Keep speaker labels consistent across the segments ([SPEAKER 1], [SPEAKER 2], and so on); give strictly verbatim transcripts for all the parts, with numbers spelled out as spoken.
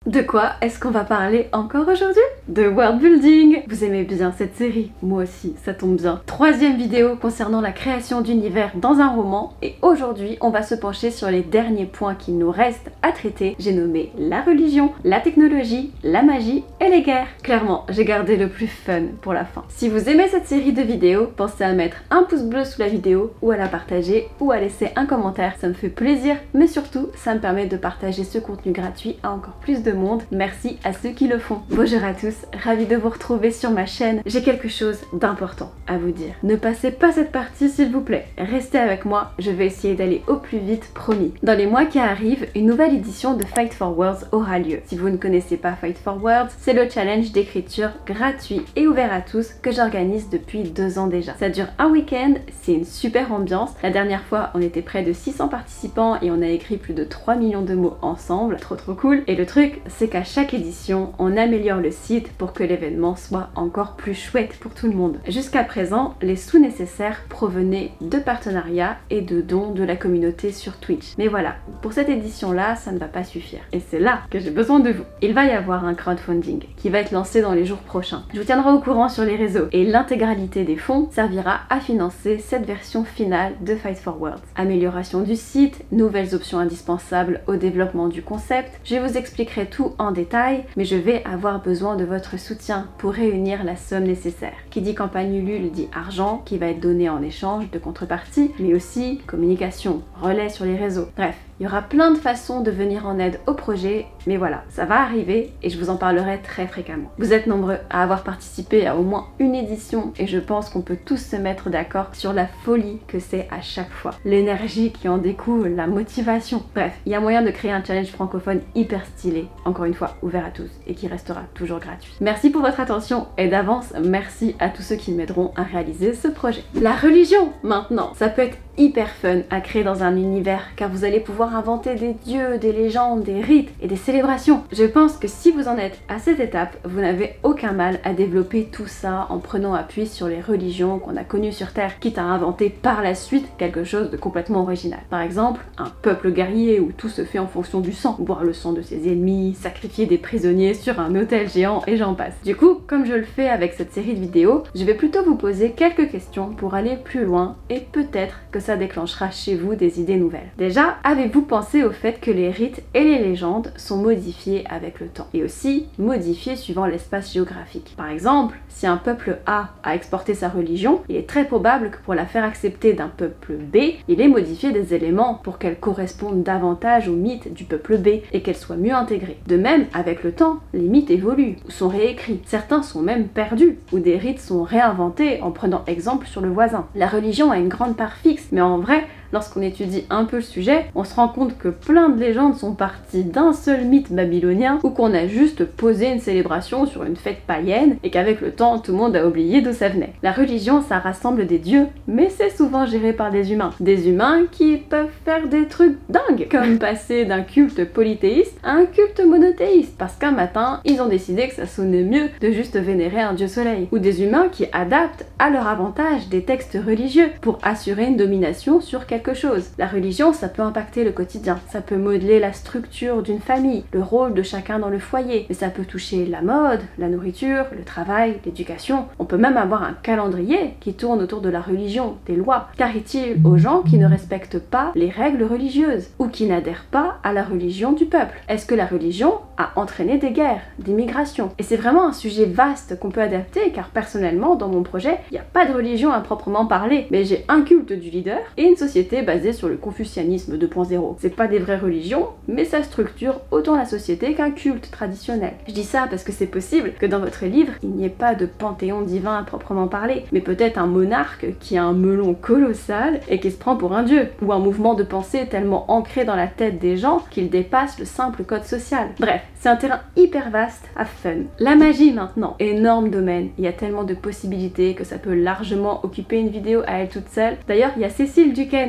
[SPEAKER 1] De quoi est-ce qu'on va parler encore aujourd'hui? De world building. Vous aimez bien cette série? Moi aussi, ça tombe bien. Troisième vidéo concernant la création d'univers dans un roman, et aujourd'hui on va se pencher sur les derniers points qu'il nous reste à traiter. J'ai nommé la religion, la technologie, la magie et les guerres. Clairement, j'ai gardé le plus fun pour la fin. Si vous aimez cette série de vidéos, pensez à mettre un pouce bleu sous la vidéo ou à la partager ou à laisser un commentaire, ça me fait plaisir, mais surtout ça me permet de partager ce contenu gratuit à encore plus de monde. Merci à ceux qui le font. Bonjour à tous, ravie de vous retrouver sur ma chaîne. J'ai quelque chose d'important à vous dire. Ne passez pas cette partie s'il vous plaît. Restez avec moi, je vais essayer d'aller au plus vite, promis. Dans les mois qui arrivent, une nouvelle édition de Fight for Words aura lieu. Si vous ne connaissez pas Fight for Words, c'est le challenge d'écriture gratuit et ouvert à tous que j'organise depuis deux ans déjà. Ça dure un week-end, c'est une super ambiance. La dernière fois, on était près de six cents participants et on a écrit plus de trois millions de mots ensemble. Trop trop cool. Et le truc, c'est qu'à chaque édition, on améliore le site pour que l'événement soit encore plus chouette pour tout le monde. Jusqu'à présent, les sous nécessaires provenaient de partenariats et de dons de la communauté sur Twitch. Mais voilà, pour cette édition-là, ça ne va pas suffire. Et c'est là que j'ai besoin de vous. Il va y avoir un crowdfunding qui va être lancé dans les jours prochains. Je vous tiendrai au courant sur les réseaux et l'intégralité des fonds servira à financer cette version finale de Fight for Words. Amélioration du site, nouvelles options indispensables au développement du concept. Je vous expliquerai tout en détail, mais je vais avoir besoin de votre soutien pour réunir la somme nécessaire. Qui dit campagne Ulule dit argent qui va être donné en échange de contrepartie, mais aussi communication, relais sur les réseaux. Bref, il y aura plein de façons de venir en aide au projet, mais voilà, ça va arriver et je vous en parlerai très fréquemment. Vous êtes nombreux à avoir participé à au moins une édition et je pense qu'on peut tous se mettre d'accord sur la folie que c'est à chaque fois. L'énergie qui en découle, la motivation. Bref, il y a moyen de créer un challenge francophone hyper stylé, encore une fois ouvert à tous et qui restera toujours gratuit. Merci pour votre attention et d'avance, merci à tous ceux qui m'aideront à réaliser ce projet. La religion maintenant, ça peut être hyper fun à créer dans un univers car vous allez pouvoir inventer des dieux, des légendes, des rites et des célébrations. Je pense que si vous en êtes à cette étape, vous n'avez aucun mal à développer tout ça en prenant appui sur les religions qu'on a connues sur Terre, quitte à inventer par la suite quelque chose de complètement original. Par exemple, un peuple guerrier où tout se fait en fonction du sang, boire le sang de ses ennemis, sacrifier des prisonniers sur un autel géant et j'en passe. Du coup, comme je le fais avec cette série de vidéos, je vais plutôt vous poser quelques questions pour aller plus loin et peut-être que ça déclenchera chez vous des idées nouvelles. Déjà, avez-vous pensé au fait que les rites et les légendes sont modifiés avec le temps et aussi modifiés suivant l'espace géographique? Par exemple, si un peuple A a exporté sa religion, il est très probable que pour la faire accepter d'un peuple B, il ait modifié des éléments pour qu'elle corresponde davantage aux mythes du peuple B et qu'elle soit mieux intégrée. De même, avec le temps, les mythes évoluent ou sont réécrits. Certains sont même perdus ou des rites sont réinventés en prenant exemple sur le voisin. La religion a une grande part fixe, mais en vrai, lorsqu'on étudie un peu le sujet, on se rend compte que plein de légendes sont parties d'un seul mythe babylonien ou qu'on a juste posé une célébration sur une fête païenne et qu'avec le temps, tout le monde a oublié d'où ça venait. La religion, ça rassemble des dieux, mais c'est souvent géré par des humains. Des humains qui peuvent faire des trucs dingues, comme passer d'un culte polythéiste à un culte monothéiste, parce qu'un matin, ils ont décidé que ça sonnait mieux de juste vénérer un dieu soleil. Ou des humains qui adaptent à leur avantage des textes religieux pour assurer une domination sur quelque quelque chose. La religion, ça peut impacter le quotidien, ça peut modeler la structure d'une famille, le rôle de chacun dans le foyer, mais ça peut toucher la mode, la nourriture, le travail, l'éducation. On peut même avoir un calendrier qui tourne autour de la religion, des lois. Qu'arrive-t-il aux gens qui ne respectent pas les règles religieuses ou qui n'adhèrent pas à la religion du peuple? Est-ce que la religion a entraîné des guerres, des migrations? Et c'est vraiment un sujet vaste qu'on peut adapter car personnellement, dans mon projet, il n'y a pas de religion à proprement parler, mais j'ai un culte du leader et une société basée sur le confucianisme deux point zéro. C'est pas des vraies religions, mais ça structure autant la société qu'un culte traditionnel. Je dis ça parce que c'est possible que dans votre livre, il n'y ait pas de panthéon divin à proprement parler, mais peut-être un monarque qui a un melon colossal et qui se prend pour un dieu, ou un mouvement de pensée tellement ancré dans la tête des gens qu'il dépasse le simple code social. Bref, c'est un terrain hyper vaste à fun. La magie maintenant, énorme domaine, il y a tellement de possibilités que ça peut largement occuper une vidéo à elle toute seule. D'ailleurs, il y a Cécile Duquesne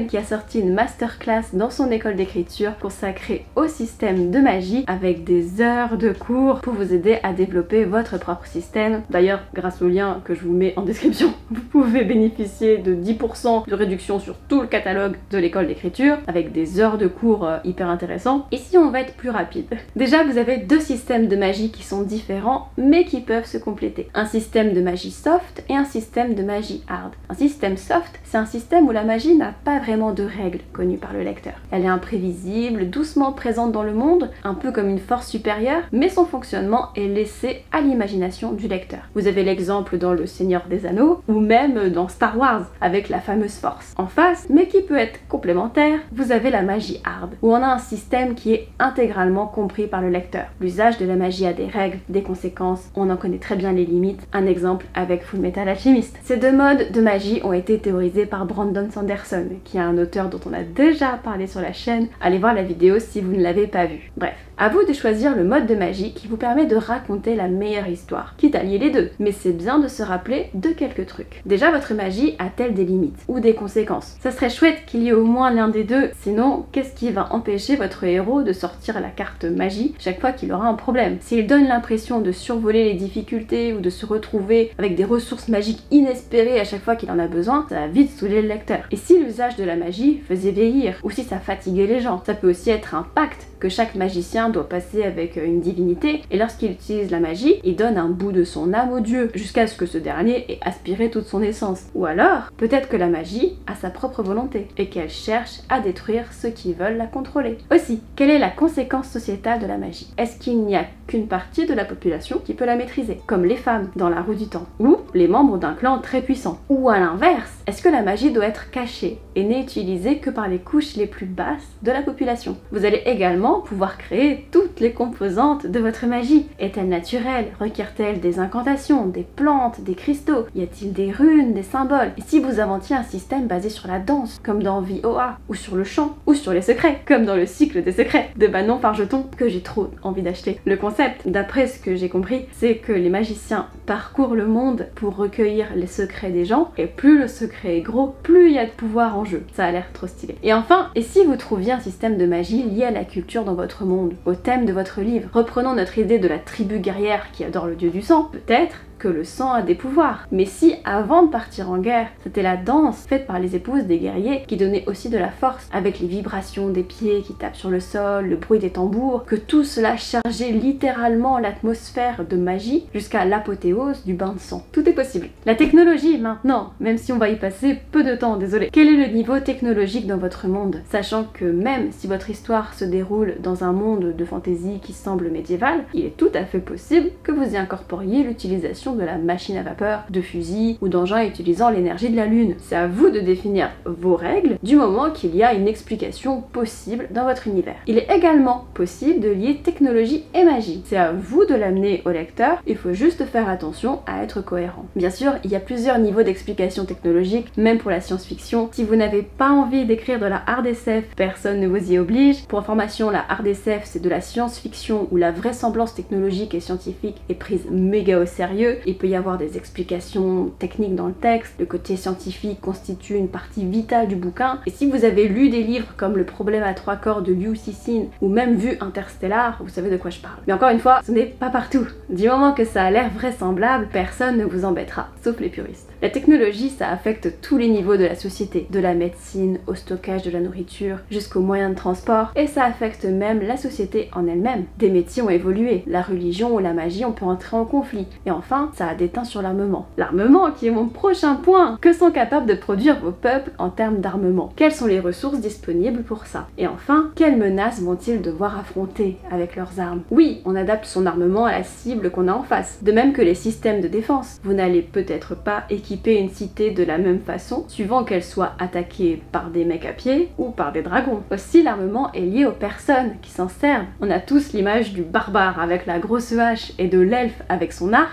[SPEAKER 1] qui a sorti une masterclass dans son école d'écriture consacrée au système de magie avec des heures de cours pour vous aider à développer votre propre système. D'ailleurs, grâce au lien que je vous mets en description, vous pouvez bénéficier de dix pour cent de réduction sur tout le catalogue de l'école d'écriture avec des heures de cours euh, hyper intéressants. Et si on va être plus rapide, déjà vous avez deux systèmes de magie qui sont différents mais qui peuvent se compléter. Un système de magie soft et un système de magie hard. Un système soft, c'est un système où la magie n'a pas vraiment de règles connues par le lecteur. Elle est imprévisible, doucement présente dans le monde, un peu comme une force supérieure, mais son fonctionnement est laissé à l'imagination du lecteur. Vous avez l'exemple dans Le Seigneur des Anneaux ou même dans Star Wars avec la fameuse force. En face, mais qui peut être complémentaire, vous avez la magie hard où on a un système qui est intégralement compris par le lecteur. L'usage de la magie a des règles, des conséquences, on en connaît très bien les limites. Un exemple avec Fullmetal Alchemist. Ces deux modes de magie ont été théorisés par Brandon Sanderson, qui est un auteur dont on a déjà parlé sur la chaîne. Allez voir la vidéo si vous ne l'avez pas vue. Bref, à vous de choisir le mode de magie qui vous permet de raconter la meilleure histoire, quitte à lier les deux. Mais c'est bien de se rappeler de quelques trucs. Déjà, votre magie a-t-elle des limites ou des conséquences? Ça serait chouette qu'il y ait au moins l'un des deux, sinon qu'est-ce qui va empêcher votre héros de sortir la carte magie chaque fois qu'il aura un problème? S'il donne l'impression de survoler les difficultés ou de se retrouver avec des ressources magiques inespérées à chaque fois qu'il en a besoin, ça va vite saouler le lecteur. Et si l'usage de la magie faisait vieillir, ou si ça fatiguait les gens, ça peut aussi être un pacte que chaque magicien doit passer avec une divinité, et lorsqu'il utilise la magie, il donne un bout de son âme au dieu, jusqu'à ce que ce dernier ait aspiré toute son essence. Ou alors, peut-être que la magie a sa propre volonté, et qu'elle cherche à détruire ceux qui veulent la contrôler. Aussi, quelle est la conséquence sociétale de la magie? Est-ce qu'il n'y a qu'une partie de la population qui peut la maîtriser, comme les femmes dans La Roue du Temps, ou les membres d'un clan très puissant? Ou à l'inverse, est-ce que la magie doit être cachée et n'est utilisée que par les couches les plus basses de la population? Vous allez également pouvoir créer toutes les composantes de votre magie. Est-elle naturelle? Requiert-elle des incantations, des plantes, des cristaux? Y a-t-il des runes, des symboles? Et si vous inventiez un système basé sur la danse, comme dans V O A, ou sur le chant, ou sur les secrets, comme dans le cycle des secrets de Manon Fargeton, que j'ai trop envie d'acheter. Le concept, d'après ce que j'ai compris, c'est que les magiciens parcourent le monde pour recueillir les secrets des gens, et plus le secret est gros, plus il y a de pouvoir en jeu. Ça a l'air trop stylé. Et enfin, et si vous trouviez un système de magie lié à la culture dans votre monde, au thème de votre livre? Reprenons notre idée de la tribu guerrière qui adore le dieu du sang. Peut-être que le sang a des pouvoirs. Mais si, avant de partir en guerre, c'était la danse faite par les épouses des guerriers qui donnait aussi de la force, avec les vibrations des pieds qui tapent sur le sol, le bruit des tambours, que tout cela chargeait littéralement l'atmosphère de magie jusqu'à l'apothéose du bain de sang. Tout est possible. La technologie, maintenant, même si on va y passer peu de temps, désolé. Quel est le niveau technologique dans votre monde? Sachant que même si votre histoire se déroule dans un monde de fantasy qui semble médiéval, il est tout à fait possible que vous y incorporiez l'utilisation de la machine à vapeur, de fusils ou d'engins utilisant l'énergie de la lune. C'est à vous de définir vos règles du moment qu'il y a une explication possible dans votre univers. Il est également possible de lier technologie et magie. C'est à vous de l'amener au lecteur, il faut juste faire attention à être cohérent. Bien sûr, il y a plusieurs niveaux d'explication technologique, même pour la science-fiction. Si vous n'avez pas envie d'écrire de la hard S F, personne ne vous y oblige. Pour information, la hard S F, c'est de la science-fiction où la vraisemblance technologique et scientifique est prise méga au sérieux. Il peut y avoir des explications techniques dans le texte, le côté scientifique constitue une partie vitale du bouquin, et si vous avez lu des livres comme Le problème à trois corps de Liu Cixin, ou même vu Interstellar, vous savez de quoi je parle. Mais encore une fois, ce n'est pas partout. Du moment que ça a l'air vraisemblable, personne ne vous embêtera, sauf les puristes. La technologie, ça affecte tous les niveaux de la société, de la médecine au stockage de la nourriture, jusqu'aux moyens de transport, et ça affecte même la société en elle-même. Des métiers ont évolué, la religion ou la magie, on peut entrer en conflit, et enfin, ça a des teintes sur l'armement. L'armement qui est mon prochain point. Que sont capables de produire vos peuples en termes d'armement? Quelles sont les ressources disponibles pour ça? Et enfin, quelles menaces vont-ils devoir affronter avec leurs armes? Oui, on adapte son armement à la cible qu'on a en face. De même que les systèmes de défense. Vous n'allez peut-être pas équiper une cité de la même façon, suivant qu'elle soit attaquée par des mecs à pied ou par des dragons. Aussi, l'armement est lié aux personnes qui s'en servent. On a tous l'image du barbare avec la grosse hache et de l'elfe avec son arc. C'est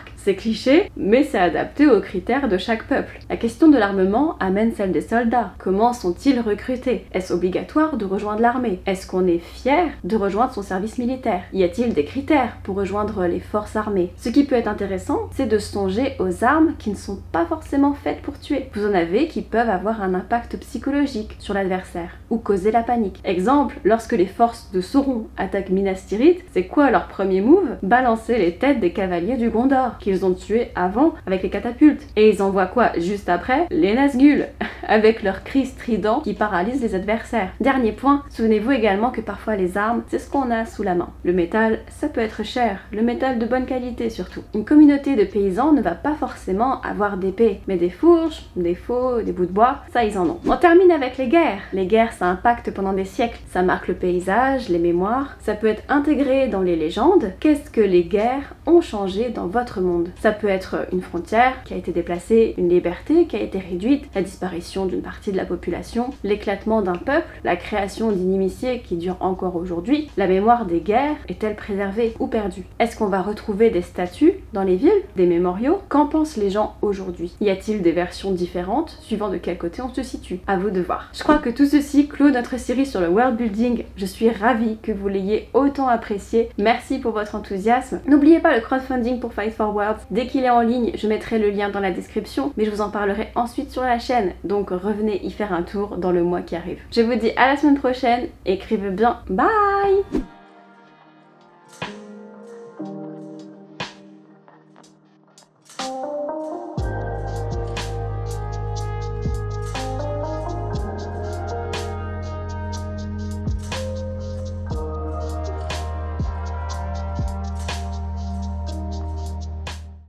[SPEAKER 1] cliché, mais c'est adapté aux critères de chaque peuple. La question de l'armement amène celle des soldats. Comment sont-ils recrutés? Est-ce obligatoire de rejoindre l'armée? Est-ce qu'on est fier de rejoindre son service militaire? Y a-t-il des critères pour rejoindre les forces armées? Ce qui peut être intéressant, c'est de songer aux armes qui ne sont pas forcément faites pour tuer. Vous en avez qui peuvent avoir un impact psychologique sur l'adversaire ou causer la panique. Exemple, lorsque les forces de Sauron attaquent Minas Tirith, c'est quoi leur premier move? Balancer les têtes des cavaliers du Gondor, qu'ils ont tués avant avec les catapultes. Et ils envoient quoi juste après? Les Nazgûl, avec leurs cris stridents qui paralysent les adversaires. Dernier point, souvenez-vous également que parfois les armes, c'est ce qu'on a sous la main. Le métal, ça peut être cher, le métal de bonne qualité surtout. Une communauté de paysans ne va pas forcément avoir d'épée, mais des fourches, des faux, des bouts de bois, ça ils en ont. On termine avec les guerres. Les guerres, ça impacte pendant des siècles. Ça marque le paysage, les mémoires, ça peut être intégré dans les légendes. Qu'est-ce que les guerres ont changé dans votre monde? Ça peut être une frontière qui a été déplacée, une liberté qui a été réduite, la disparition d'une partie de la population, l'éclatement d'un peuple, la création d'inimitiés qui durent encore aujourd'hui. La mémoire des guerres est-elle préservée ou perdue? Est-ce qu'on va retrouver des statues dans les villes, des mémoriaux? Qu'en pensent les gens aujourd'hui? Y a-t-il des versions différentes suivant de quel côté on se situe? À vous de voir. Je crois que tout ceci clôt notre série sur le world building. Je suis ravie que vous l'ayez autant apprécié. Merci pour votre enthousiasme. N'oubliez pas le crowdfunding pour Fight for Worlds. Dès qu'il est en ligne, je mettrai le lien dans la description, mais je vous en parlerai ensuite sur la chaîne. Donc revenez y faire un tour dans le mois qui arrive. Je vous dis à la semaine prochaine. Écrivez bien. Bye!